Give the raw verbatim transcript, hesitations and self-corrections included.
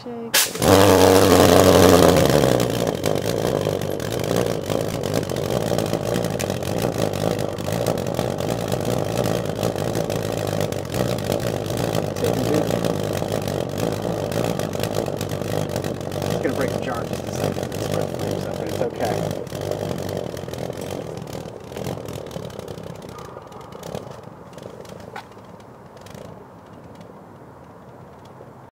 It's gonna break the jar in just a second. It's, it's okay.